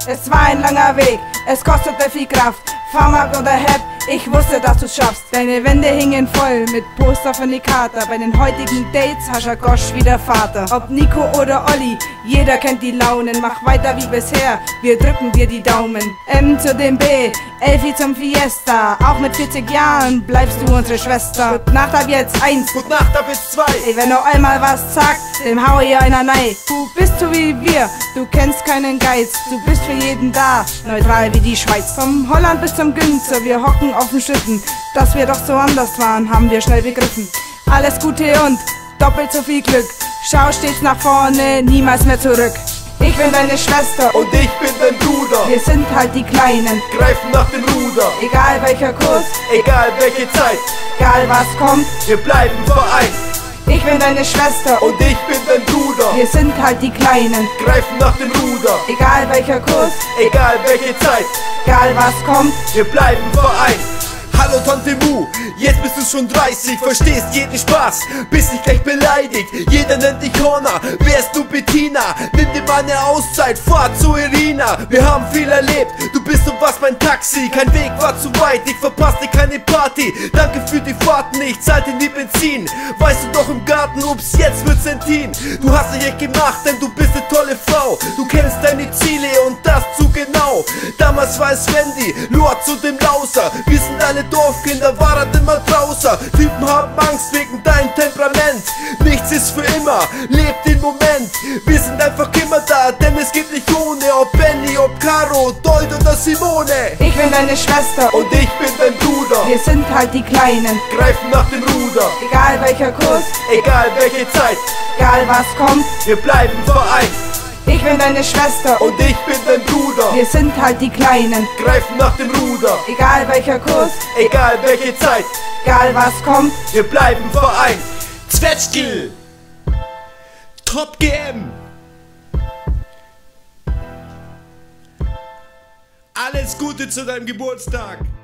Es war ein langer Weg, es kostete viel Kraft. Fahrmarkt oder Hepp, ich wusste, dass du's schaffst. Deine Wände hingen voll mit Poster von die Kater. Bei den heutigen Dates hast du Gosch wie der Vater. Ob Nico oder Olli, jeder kennt die Launen. Mach weiter wie bisher, wir drücken dir die Daumen. M zu dem B, Elfi zum Fiesta. Auch mit 40 Jahren bleibst du unsere Schwester. Gut Nacht ab jetzt 1, Gut Nacht ab jetzt 2. ey, wenn du einmal was sagst, dem hau ich einer nein. Du bist so wie wir, du kennst keinen Geiz. Du bist für jeden da, neutral wie die Schweiz. Vom Holland bis zum Günzer, wir hocken auf dem Schlitten. Dass wir doch so anders waren, haben wir schnell begriffen. Alles Gute und doppelt so viel Glück. Schau stets nach vorne, niemals mehr zurück. Ich bin deine Schwester Und ich bin dein Bruder. wir sind halt die Kleinen. Greifen nach dem Ruder. Egal welcher Kurs, Egal welche Zeit, egal was kommt. wir bleiben vereint. Ich bin deine Schwester Und ich bin dein Bruder. wir sind halt die Kleinen. Greifen nach dem Ruder. Egal welcher Kurs, Egal welche Zeit, egal was kommt. wir bleiben vereint. Hallo Tante Mu, jetzt bist du schon 30, verstehst jeden Spaß, bist nicht gleich beleidigt, jeder nennt dich Honor, wärst du Bettina, nimm dir mal eine Auszeit, fahr zu Irina, wir haben viel erlebt, du bist und warst mein Taxi, kein Weg war zu weit, ich verpasste keine Party, danke für die Fahrten, ich zahlte nie Benzin, weißt du doch im Garten, ups, jetzt wird's intim, du hast dich echt gemacht, denn du bist eine tolle Frau, du kennst deine Ziele und das zu genau, damals war es Randy, Lord zu dem Lauser, wir sind alle Dorfkinder, waren immer draußen. Typen haben Angst wegen dein Temperament. Nichts ist für immer, lebt den Moment. Wir sind einfach immer da, denn es geht nicht ohne. Ob Benny, ob Caro, Dold oder Simone. Ich bin deine Schwester Und ich bin dein Bruder. wir sind halt die Kleinen. Greifen nach dem Ruder. Egal welcher Kurs, Egal welche Zeit, egal was kommt. wir bleiben vereint. Ich bin deine Schwester Und ich bin dein Bruder. wir sind halt die Kleinen. Greifen nach dem Ruder. Egal welcher Kurs, Egal welche Zeit, egal was kommt. wir bleiben vereint. Zwetschgel, Top GM. Alles Gute zu deinem Geburtstag.